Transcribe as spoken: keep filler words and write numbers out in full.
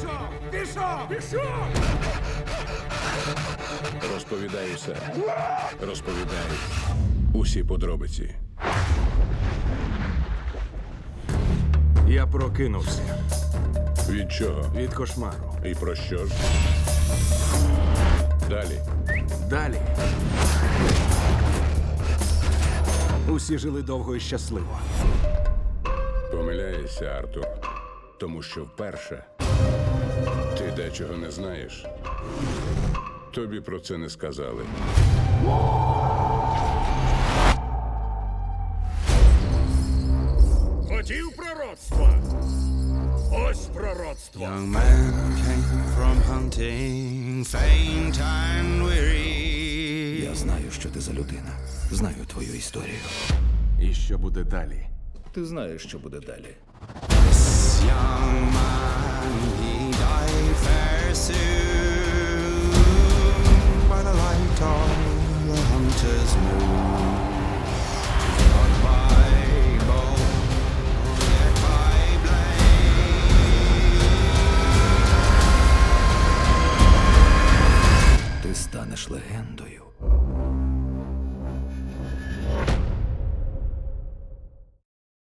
Пішов! Пішов! Пішов! Розповідай усе. Розповідай усі подробиці. Я прокинувся Від чого? від кошмару. І про що ж? Далі. Далі. Усі жили довго і щасливо. Помиляєшся, Артур. Тому що вперше ти дечого не знаєш. Тобі про це не сказали. Хотів пророцтва? Ось пророцтво. Young man came from hunting, faint and weary. Я знаю, що ти за людина. Знаю твою історію. І що буде далі? Ти знаєш, що буде далі. This young man, he died fair soon by the light of the hunter's moon. Not by bow, yet by blade. Ти станеш легендою.